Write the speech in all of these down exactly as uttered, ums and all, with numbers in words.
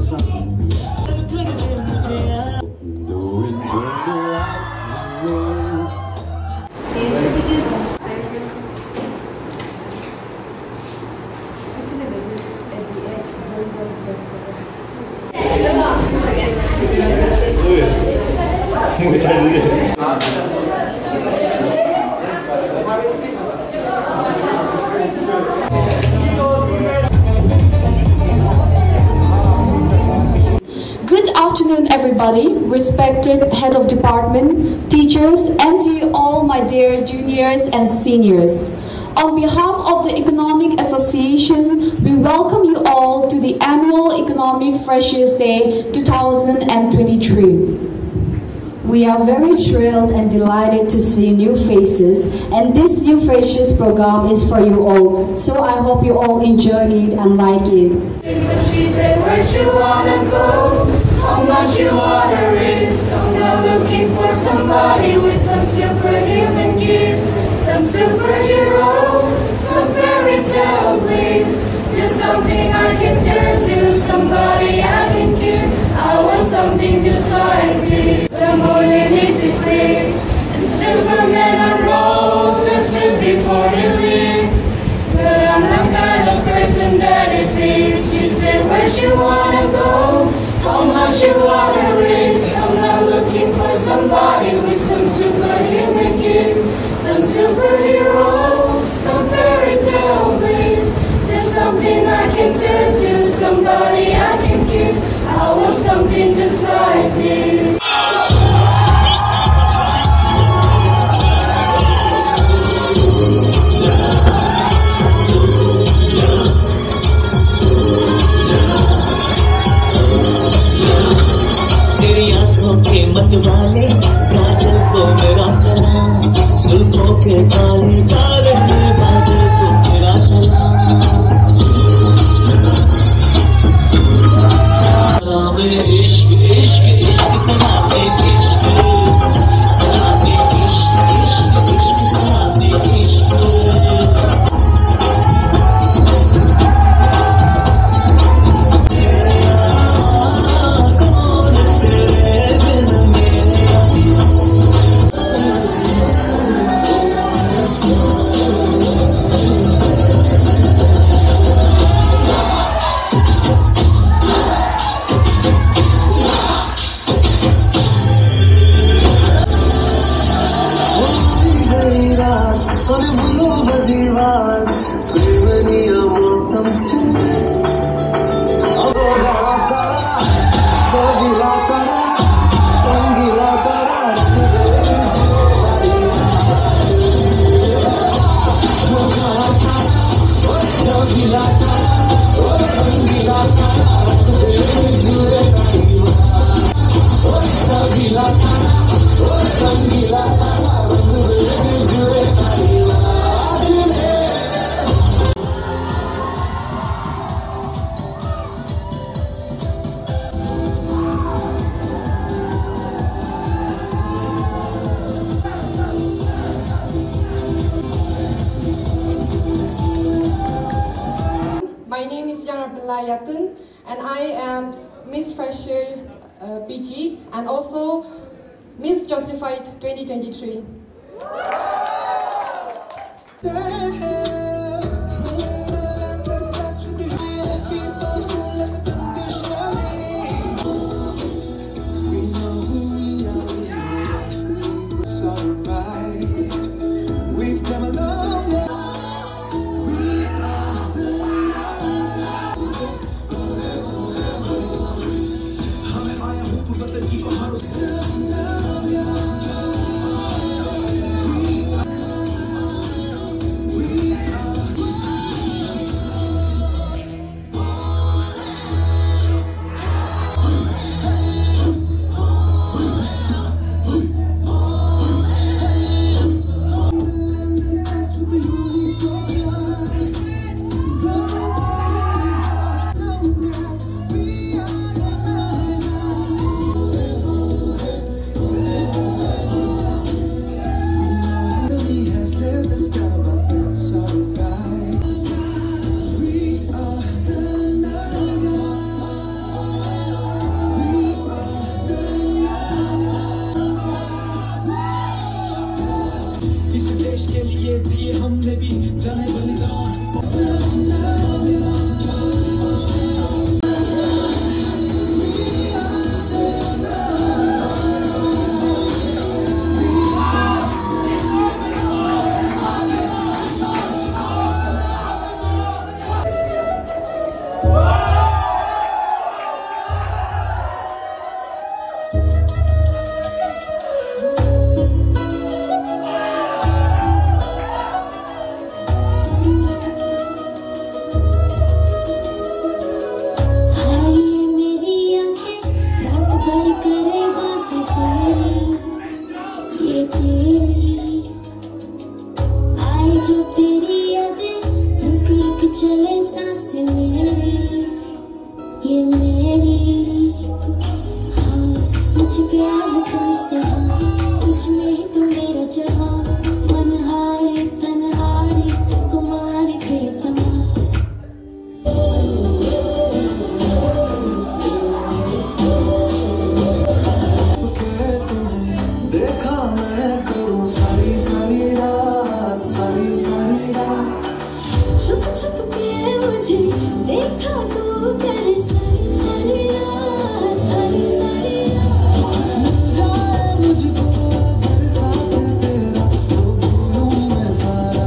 ça. Good afternoon, everybody, respected head of department, teachers, and to you all, my dear juniors and seniors. On behalf of the Economic Association, we welcome you all to the annual Economic Freshers Day two thousand twenty-three. We are very thrilled and delighted to see new faces, and this new Freshers program is for you all, so I hope you all enjoy it and like it. She said, where'd you wanna go? How much you wanna risk? I'm not looking for somebody with some superhuman gift, some superheroes, some fairy tale bliss, just something I can turn to, somebody I can kiss. I want something just like this. The moon is eclipsed, and Superman unrolls the suit before he leaves. But I'm the kind of person that it fits. She said, where'd you wanna go? How much you wanna risk? I'm not looking for somebody with some superhuman gifts, some superheroes, some fairy tale bliss, just something I can turn to, somebody I can kiss. I want something just like this. तेरी आंखों के मत वाले काजल को मेरा सलाम, जुल्फों के काले काले बादल को मेरा सलाम। सलामे इश्क इश्क इश्क सलामे इश्क सलामे इश्क इश्क इश्क सलामे इश्क। My name is Yana Belayatun, and I am Miss Fresher uh, P G and also Miss Justified twenty twenty-three. ये मेरी हाँ मुझे प्यार है तुमसे हाँ तुझ में ही तो मेरा जहाँ मनहारे तनहारे सुकुमार प्रीतमा देखा मैं करूँ सारी सारी रात सारी सारी रात छुप छुप के मुझे देखा तू करे सारी सारी रात सारी सारी रात जाए मुझको बरसात तेरा तो भूलूं मैं सारा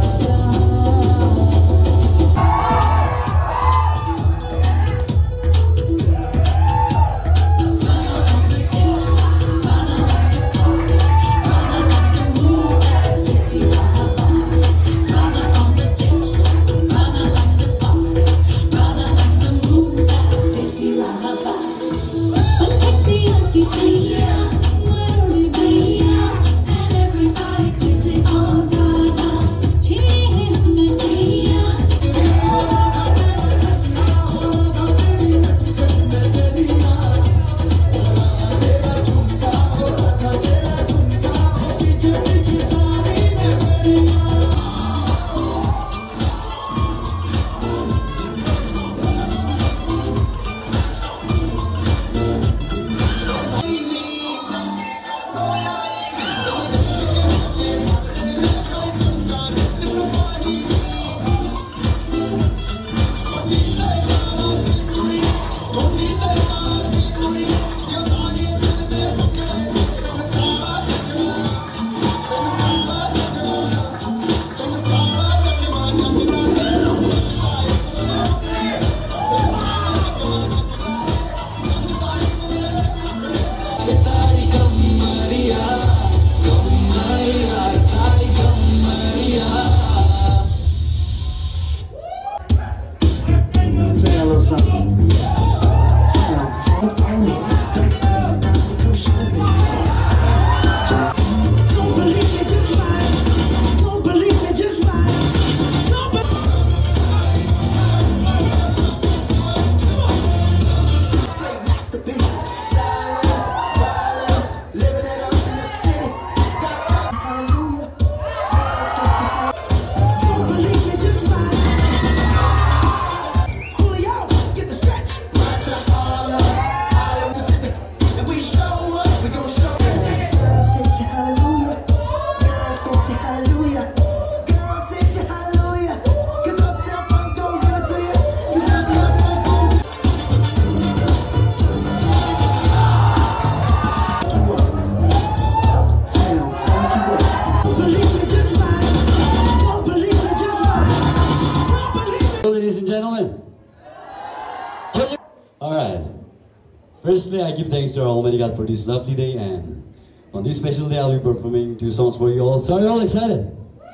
Ladies and gentlemen, can you... all right. Firstly, I give thanks to our Almighty God for this lovely day, and on this special day, I'll be performing two songs for you all. So, are you all excited?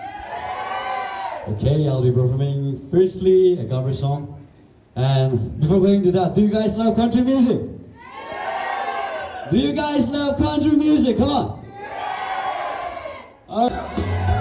Okay, I'll be performing firstly a cover song, and before going to that, do you guys love country music? Do you guys love country music? Come on. All right.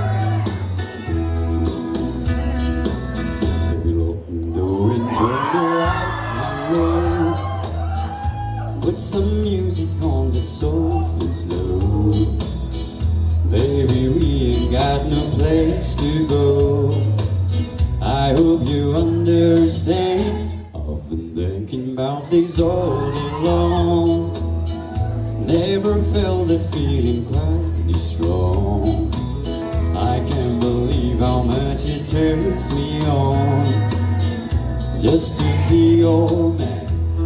Put some music on that's soft and slow. Baby, we ain't got no place to go. I hope you understand. I've been thinking about this all day long. Never felt a feeling quite this strong. I can't believe how much it turns me on just to be your man.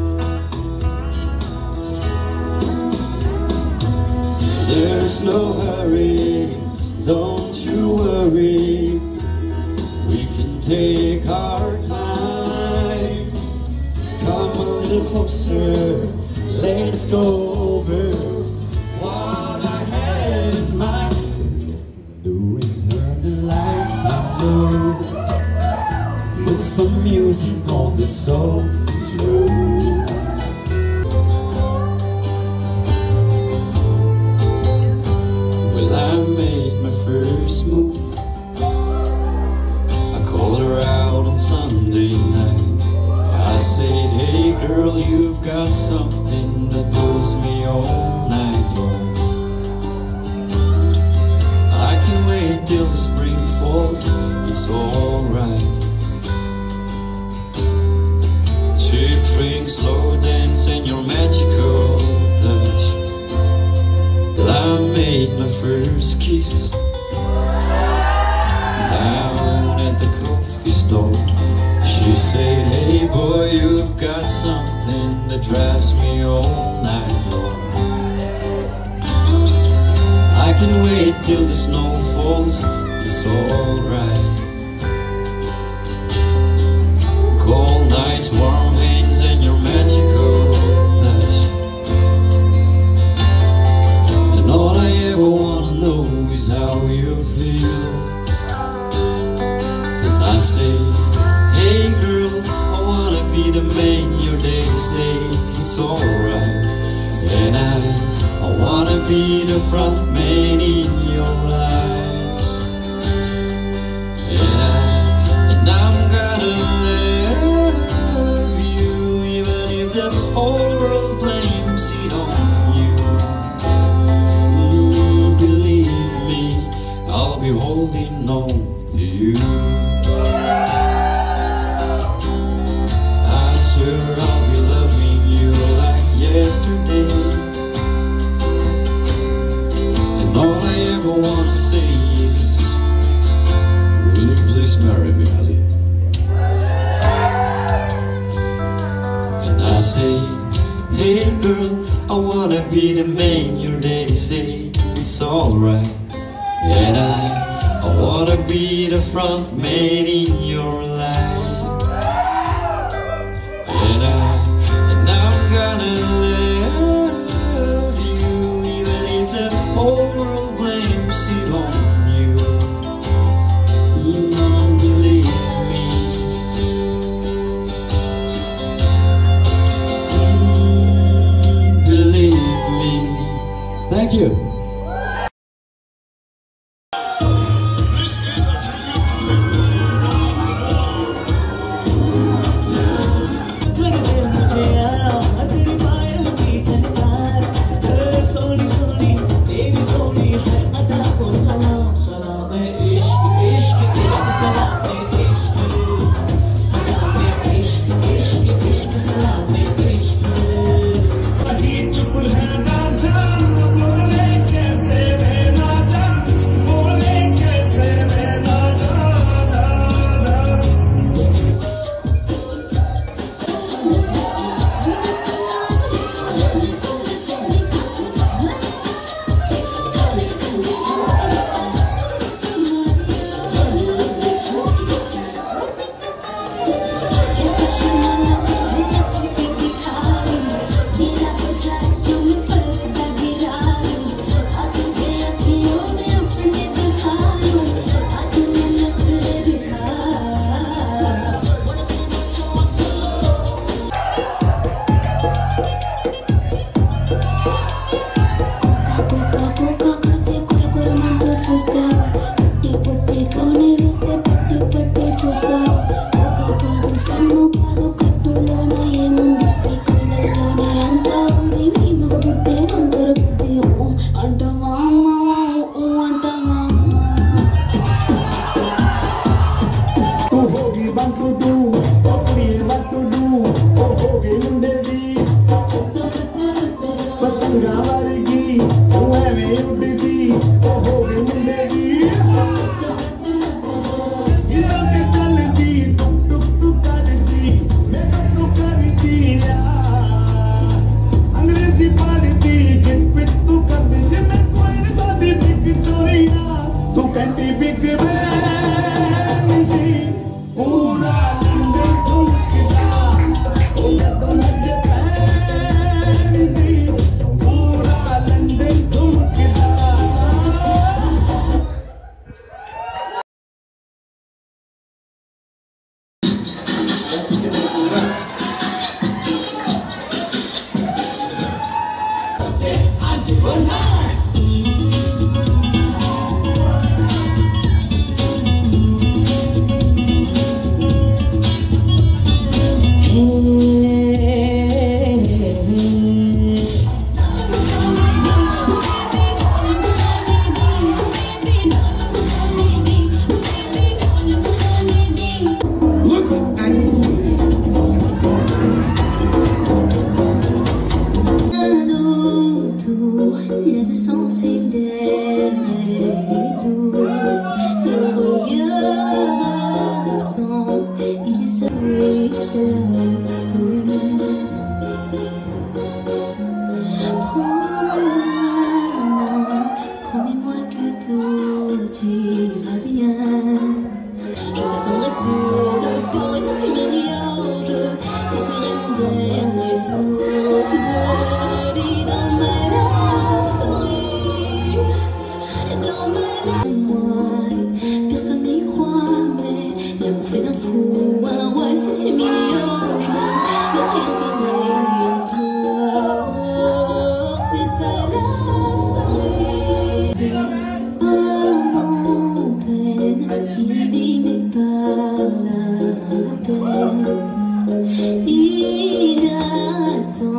There's no hurry, don't you worry. We can take our time. Come a little closer, let's go over what I had in mind. Doing turn the lights down low. Put some music on that's soft and slow. I made my first move. I called her out on Sunday night. I said, hey girl, you you've got something that moves me all night long. I can wait till the spring falls, it's alright. Cheap drinks, slow dance and your magical touch. I made my first kiss down at the coffee store. She said, hey boy, you've got something that drives me all night long. I can wait till the snow falls, it's alright. Cold nights, warm hands and your magical touch. And all I ever wanna know is how you feel. And I say, hey girl, I wanna be the man your daddy say it's alright. And I, I wanna be the front man in your life. And I, and I'm gonna love you even if the whole world blames it on you. Mm, believe me, I'll be holding on to you. I'll be loving you like yesterday. And all I ever wanna say is, will you please marry me, Ali? And I say, hey girl, I wanna be the man your daddy say it's alright. And I, I wanna be the front man in your life. And I, and I'm gonna love you even if the whole world blames it on you. Mm, believe me. Mm, believe me. Thank you. I hate to put hand on tongue,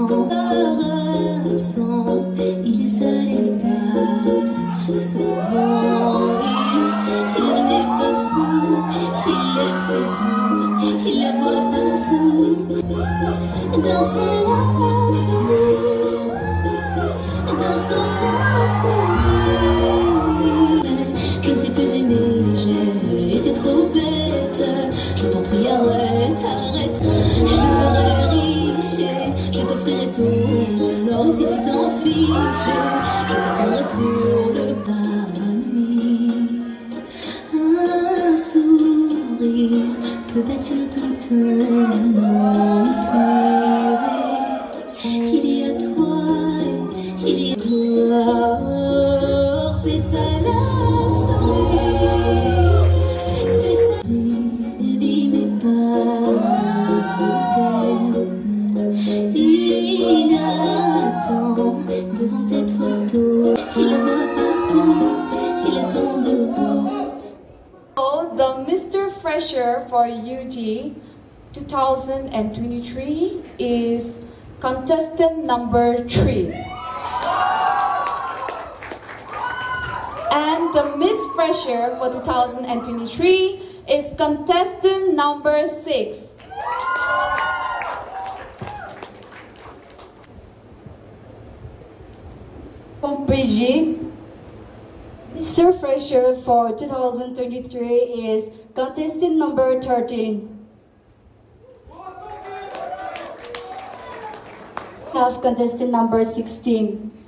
Absent, il est seul et il parle souvent. Il, il n'est pas fou, il aime ses doux, il la voit partout. Dans ses love stories, dans sa love story. Je ne sais plus aimer, j'ai été trop bête. Je t'en prie, arrête, arrête. Je serai riche, je t'offrirai tout mon or. Et si tu t'en fiches, je t'attendrai sur le pas de nuit. Un sourire peut bâtir tout un empire. Il y a toi, il y a toi. C'est ta love story. C'est ta vie, mais pas belle. Il attend devant cette photo. Il la voit partout. Il attend debout. So the Mister Fresher for U G twenty twenty-three is contestant number three. And the Miss Fresher for two thousand twenty-three is contestant number six. From P G, Mister Fresher for two thousand twenty-three is contestant number thirteen. Have contestant number sixteen.